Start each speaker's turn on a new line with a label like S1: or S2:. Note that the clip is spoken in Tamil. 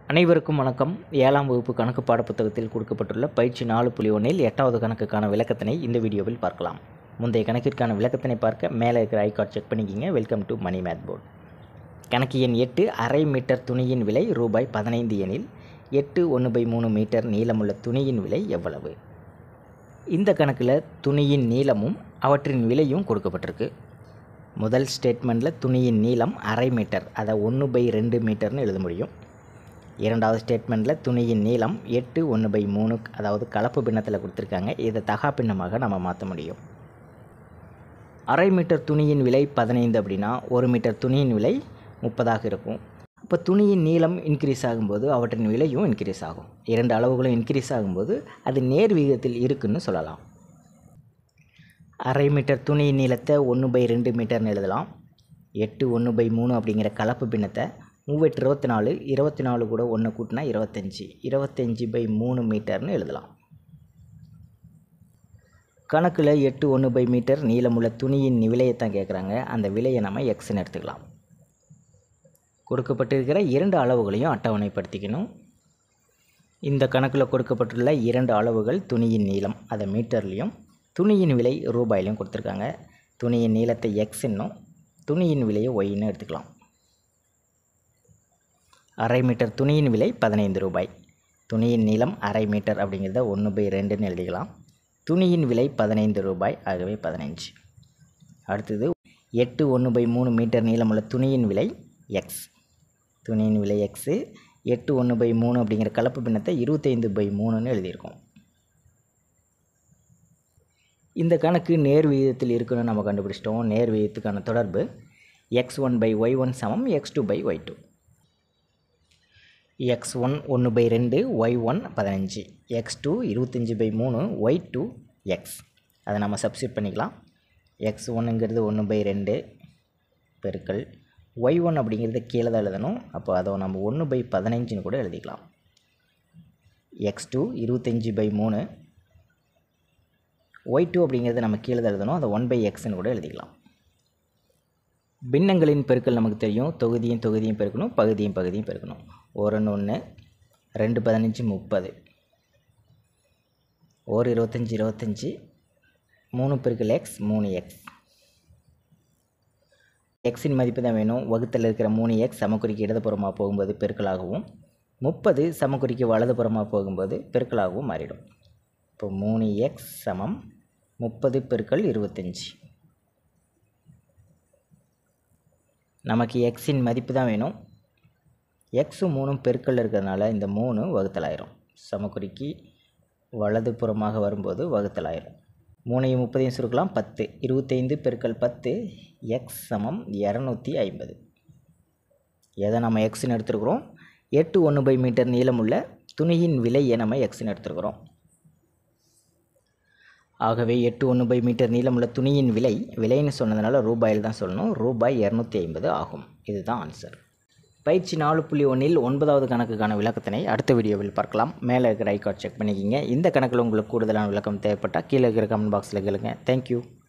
S1: அனைவருக்கும் வணக்கம். 7ஆம் வகுப்பு கணக்கு பாடப்புத்தகத்தில் கொடுக்கப்பட்டுள்ள பயிற்சி 4.1இல் 8வது கணக்குக்கான விளக்கத்தினை இந்த வீடியோவில் பார்க்கலாம். முந்தைய கணக்கிற்கான விளக்கத்தினை பார்க்க மேலே இருக்கிற ஐகார்ட் செக் பண்ணிக்கிங்க. Welcome to Mani math board. கணக்கு எண் 8 1/2 மீட்டர் துணியின் விலை ரூபாய் 15 எனில் 8 1/3 மீட்டர் நீளமுள்ள துணியின் விலை எவ்வளவு? இந்த கணக்கில் துணியின் நீளமும் அவற்றின் விலையும் கொடுக்கப்பட்டிருக்கு. முதல் ஸ்டேட்மெண்ட்டில் துணியின் நீளம் 1/2 மீட்டர், அதை 1/2 மீட்டர்னு எழுத முடியும். இரண்டாவது ஸ்டேட்மெண்ட்டில் துணியின் நீளம் 8 1/3, அதாவது கலப்பு பின்னத்தில் கொடுத்துருக்காங்க. இதை தகா பின்னமாக நம்ம மாற்ற முடியும். 1/2 மீட்டர் துணியின் விலை 15 அப்படின்னா 1 மீட்டர் துணியின் விலை 30ஆக இருக்கும். இப்போ துணியின் நீளம் இன்க்ரீஸ் ஆகும்போது அவற்றின் விலையும் இன்க்ரீஸ் ஆகும். இரண்டு அளவுகளும் இன்க்ரீஸ் ஆகும்போது அது நேர் விகிதத்தில் இருக்குன்னு சொல்லலாம். 1/2 மீட்டர் துணியின் நீளத்தை 1/2 மீட்டர்னு எழுதலாம். 8 1/3 அப்படிங்கிற கலப்பு பின்னத்தை 3 24 கூட 1 கூட்டினா 25, 25/3 மீட்டர்னு எழுதலாம். கணக்கில் 8 1/3 மீட்டர் நீளமுள்ள துணியின் விலையை தான் கேட்குறாங்க. அந்த விலையை நம்ம எக்ஸ்ன்னு எடுத்துக்கலாம். கொடுக்கப்பட்டிருக்கிற இரண்டு அளவுகளையும் அட்டவணைப்படுத்திக்கணும். இந்த கணக்கில் கொடுக்கப்பட்டுள்ள இரண்டு அளவுகள் துணியின் நீளம், அதை மீட்டர்லேயும், துணியின் விலை ரூபாயிலையும் கொடுத்துருக்காங்க. துணியின் நீளத்தை எக்ஸ்ன்னும் துணியின் விலையை ஒய்ன்னு எடுத்துக்கலாம். 1/2 மீட்டர் துணியின் விலை 15 ரூபாய். துணியின் நீளம் 1/2 மீட்டர் அப்படிங்கிறத 1/2ன்னு எழுதிக்கலாம். துணியின் விலை 15 ரூபாய், ஆகவே 15. அடுத்தது 8 1/3 மீட்டர் நீளமுள்ள துணியின் விலை எக்ஸ். துணியின் விலை எக்ஸு. 8 1/3 அப்படிங்கிற கலப்பு பின்னத்தை 25/3ன்னு எழுதியிருக்கோம். இந்த கணக்கு நேர் விகிதத்தில் இருக்குன்னு நம்ம கண்டுபிடிச்சிட்டோம். நேர் விகிதத்துக்கான தொடர்பு x1/y1 சமம் x2/y2. x1 1/2, y1 15, x2 25/3, y2 x. அதை நம்ம சப்ஸ்டிட் பண்ணிக்கலாம். x1ங்கிறது 1/2 பெருக்கல் y1 அப்படிங்கிறது கீழே தான் எழுதணும். அப்போ அதை நம்ம 1/15ன்னு கூட எழுதிக்கலாம். x2 25/3, y2 அப்படிங்கிறது நம்ம கீழே தான் எழுதணும். அதை 1/xன்னு கூட எழுதிக்கலாம். பின்னங்களின் பெருக்கல் நமக்கு தெரியும். தொகுதியும் தொகுதியும் பெருக்கணும், பகுதியும் பகுதியும் பெருக்கணும். 1 1 2 15 30, 1 25 25, 3 பெருக்கல் x 3x. எக்ஸின் மதிப்பு தான் வேணும். வகுத்தில் இருக்கிற 3x சமக்குறிக்கு இடதுபுறமாக போகும்போது பெருக்கலாகவும், 30 சமக்குறிக்கு வலதுபுறமாக போகும்போது பெருக்கலாகவும் மாறிடும். இப்போ 3x சமம் 30 பெருக்கல் 25. நமக்கு எக்ஸின் மதிப்பு தான் வேணும். எக்ஸும் 3 பெருக்கல் இருக்கிறதுனால இந்த 3 வகுத்தலாயிரும். சமக்குறிக்கு வலதுபுறமாக வரும்போது வகுத்தலாயிரும். 3ஐயும் 30ஐயும் சுருக்கலாம். 10, 25 பெருக்கல் 10, எக்ஸ் சமம் 250. எதை நம்ம எக்ஸ்ன்னு எடுத்துருக்குறோம்? 8 1/3 மீட்டர் நீளமுள்ள துணியின் விலையை நம்ம எக்ஸ்ன்னு எடுத்துருக்குறோம். ஆகவே 8 1/3 மீட்டர் நீளமுள்ள துணியின் விலைன்னு சொன்னதுனால ரூபாயில் தான் சொல்லணும். ரூபாய் 250 ஆகும். இதுதான் ஆன்சர். பயிற்சி 4.1இல் 9வது கணக்குக்கான விளக்கத்தினை அடுத்த வீடியோவில் பார்க்கலாம். மேலே இருக்கிற ஐகார்ட் செக் பண்ணிக்கிங்க. இந்த கணக்கில் உங்களுக்கு கூடுதலான விளக்கம் தேவைப்பட்டால் கீழே இருக்கிற கமெண்ட் பாக்ஸில் கேளுங்க. தேங்க்யூ.